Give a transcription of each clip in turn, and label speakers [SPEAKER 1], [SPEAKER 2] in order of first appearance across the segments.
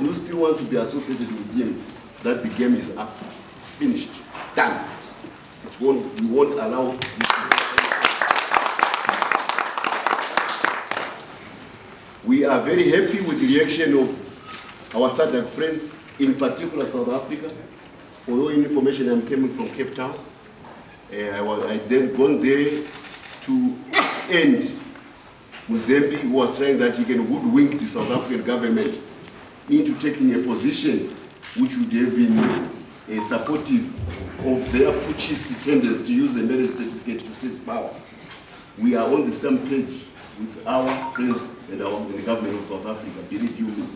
[SPEAKER 1] you still want to be associated with him, that the game is up, finished, done. We won't allow this. We are very happy with the reaction of our SADC friends, in particular South Africa. For your information, I'm coming from Cape Town. I then gone there to end Muzembe, who was trying that he can hoodwink the South African government into taking a position which would have been supportive of their putschist tendency to use the marriage certificate to seize power. We are on the same page with our friends and the government of South Africa, believe you me.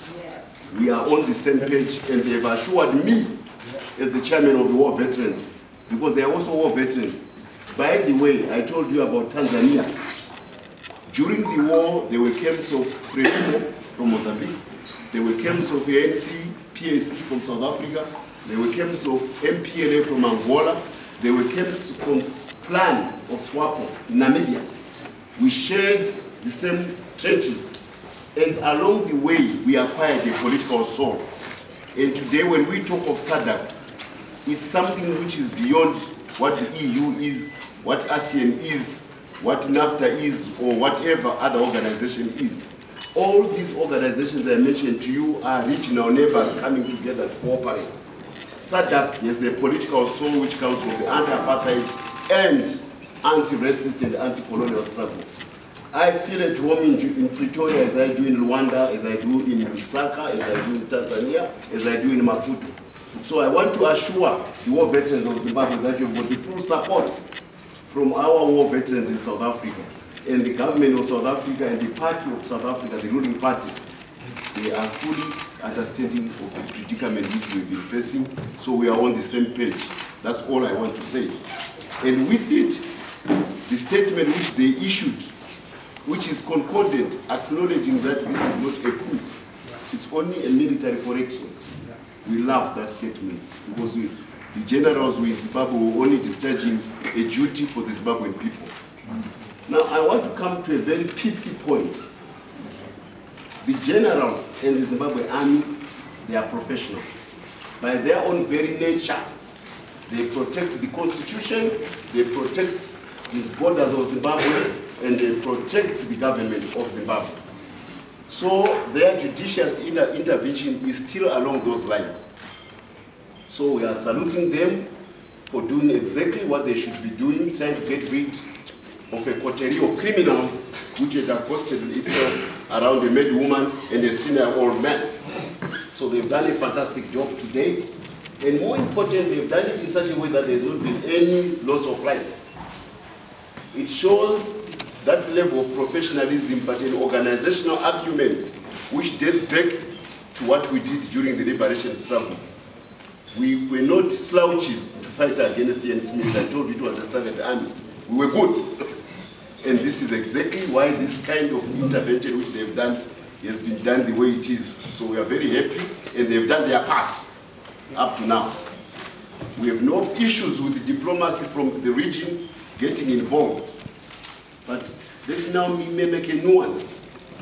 [SPEAKER 1] We are on the same page, and they have assured me, as the chairman of the war veterans, because they are also war veterans. By the way, I told you about Tanzania. During the war, there were camps of Frelimo from Mozambique. There were camps of ANC, PAC from South Africa. There were camps of MPLA from Angola. There were camps from Plan of SWAPO in Namibia. We shared the same trenches. And along the way, we acquired a political soul. And today, when we talk of SADC, it's something which is beyond what the EU is, what ASEAN is, what NAFTA is, or whatever other organization is. All these organizations I mentioned to you are regional neighbors coming together to cooperate. SADC is a political soul which comes from the anti-apartheid and anti-racist and anti-colonial struggle. I feel at home in Pretoria as I do in Rwanda, as I do in Lusaka, as I do in Tanzania, as I do in Maputo. So I want to assure the war veterans of Zimbabwe that you've got the full support from our war veterans in South Africa. And the government of South Africa and the party of South Africa, the ruling party, they are fully understanding of the predicament which we've been facing. So we are on the same page. That's all I want to say. And with it, the statement which they issued, which is concordant, acknowledging that this is not a coup, it's only a military correction. We love that statement because the generals in Zimbabwe were only discharging a duty for the Zimbabwean people. Now, I want to come to a very pithy point. The generals in the Zimbabwe army, they are professional. By their own very nature, they protect the constitution, they protect the borders of Zimbabwe, and they protect the government of Zimbabwe. So their judicious intervention is still along those lines. So we are saluting them for doing exactly what they should be doing, trying to get rid of a coterie of criminals which had accosted itself around a mad woman and a senior old man. So they've done a fantastic job to date. And more importantly, they've done it in such a way that there's not been any loss of life. It shows that level of professionalism, but an organizational acumen which dates back to what we did during the liberation struggle. We were not slouches to fight against Ian Smith. I told you it was a standard army. We were good. And this is exactly why this kind of intervention which they've done has been done the way it is. So we are very happy, and they've done their part up to now. We have no issues with the diplomacy from the region getting involved. But let me now make a nuance.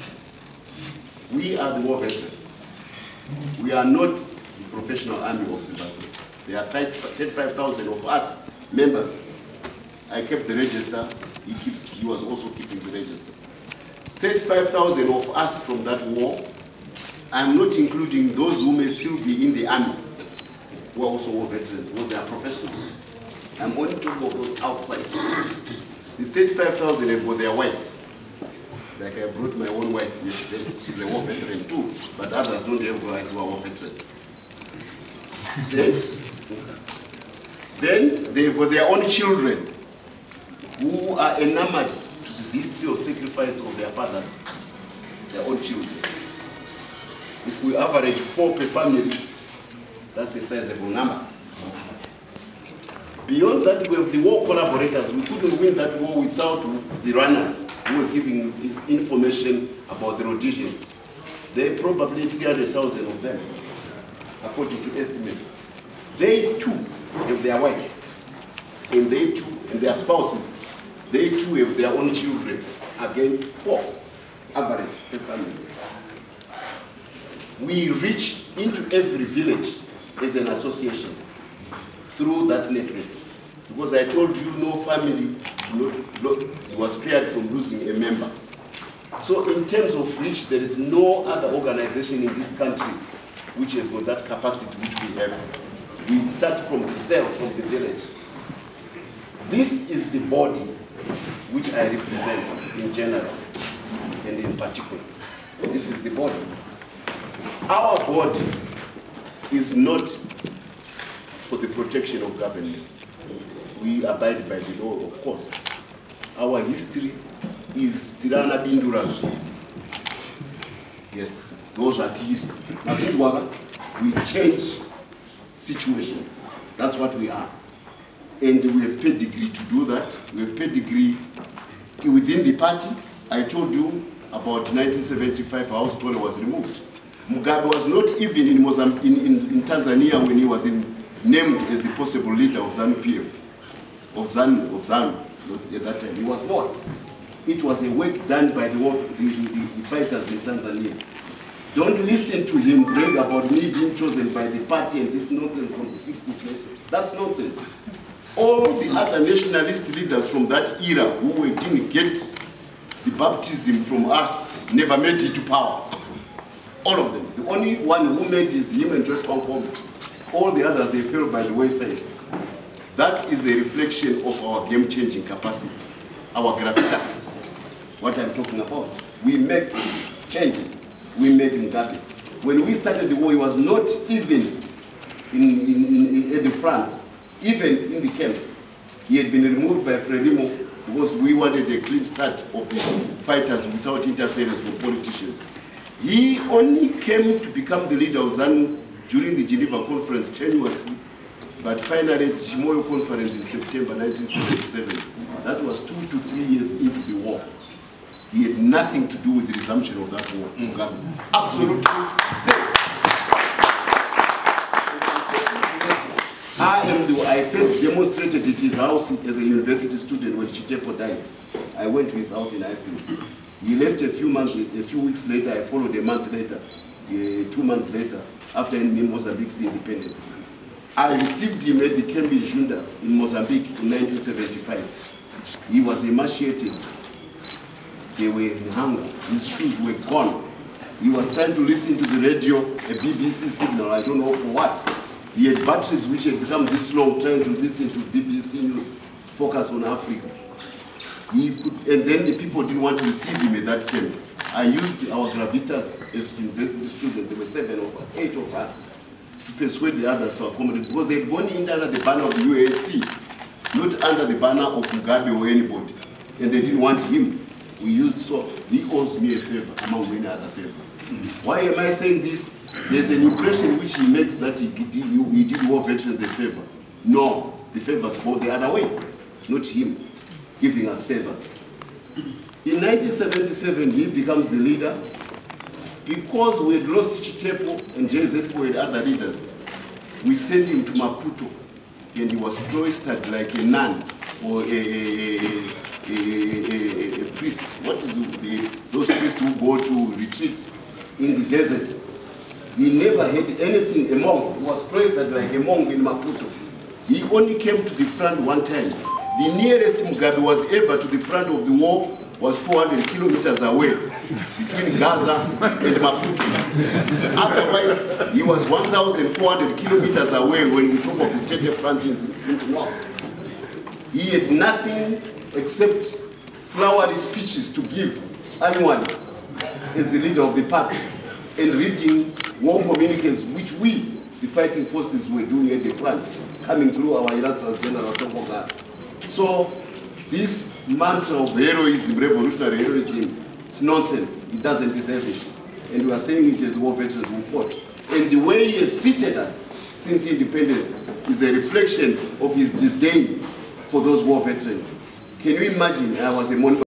[SPEAKER 1] We are the war veterans. We are not the professional army of Zimbabwe. There are 35,000 of us, members. I kept the register. He was also keeping the register. 35,000 of us from that war. I'm not including those who may still be in the army, who are also war veterans, because they are professionals. I'm only talking about those outside. The 35,000 have got their wives. Like I brought my own wife yesterday. She's a war veteran too, but others don't have wives who are war veterans. Then they've got their own children who are enamored to this history of sacrifice of their fathers, their own children. If we average 4 per family, that's a sizable number. Beyond that, we have the war collaborators. We couldn't win that war without the runners who were giving information about the Rhodesians. There are probably 300,000 of them, according to estimates. They too have their wives, and they too, and their spouses. They too have their own children. Again, 4 average per family. we reach into every village as an association through that network. Because I told you no family was spared from losing a member. So in terms of reach, there is no other organization in this country which has got that capacity which we have. We start from the cell, from the village. This is the body which I represent in general and in particular. This is the body. Our body is not for the protection of governments. We abide by the law, of course. Our history is Tirana Binduras. Yes, those are Tiri. We change situations. That's what we are. And we have pedigree to do that. We have pedigree within the party. I told you about 1975, House Tole was removed. Mugabe was not even in Tanzania when he was named as the possible leader of ZANU-PF, of ZANU. At that time, he was not. It was a work done by the fighters in Tanzania. Don't listen to him brag about me being chosen by the party and this nonsense from the 60s. That's nonsense. All the other nationalist leaders from that era who didn't get the baptism from us never made it to power. All of them. The only one who made is him and George Kwankwabe. All the others, they fell by the wayside. That is a reflection of our game-changing capacity, our gravitas. What I'm talking about. We make changes. We made Mugabe. When we started the war, he was not even at the front, even in the camps. He had been removed by Frelimo because we wanted a clean start of the fighters without interference from politicians. He only came to become the leader of ZANU during the Geneva conference tenuously, but finally at the Chimoio conference in September 1977. That was 2 to 3 years into the war. He had nothing to do with the resumption of that war. Mugabe. Absolutely zero. I first demonstrated at his house as a university student when Chitepo died. I went to his house in Highfield. He left a few weeks later. I followed a month later, 2 months later, after Mozambique's independence. I received him at the Kembe Junda in Mozambique in 1975. He was emaciated. They were in hunger. His shoes were gone. He was trying to listen to the radio, a BBC signal, I don't know for what. He had batteries which had become this long, trying to listen to BBC News, focus on Africa. And then the people didn't want to receive him at that camp. I used our gravitas as university students. There were 7 of us, 8 of us, to persuade the others to accommodate, because they had gone in under the banner of the UASC, not under the banner of Mugabe or anybody. And they didn't want him. We used, so he owes me a favor among many other favors. Why am I saying this? There's an impression which he makes that he did war veterans a favor. No, the favors go the other way, not him giving us favors. In 1977, he becomes the leader. Because we had lost Chitepo and JZP and other leaders, we sent him to Maputo, and he was cloistered like a nun or a priest. What is those priests who go to retreat in the desert? He never had anything, a monk. He was cloistered like a monk in Maputo. He only came to the front one time. The nearest Mugabe was ever to the front of the war was 400 kilometers away, between Gaza and Maputo. Otherwise, he was 1,400 kilometers away when we talk of the Tete front in the north. He had nothing except flowery speeches to give anyone as the leader of the party, and reading war communiques which we, the fighting forces, were doing at the front, coming through our Illustrious General Tokoga. So this mantra of heroism, revolutionary heroism, it's nonsense. It doesn't deserve it. And we are saying it as war veterans who fought. And the way he has treated us since independence is a reflection of his disdain for those war veterans. Can you imagine? I was a monitor.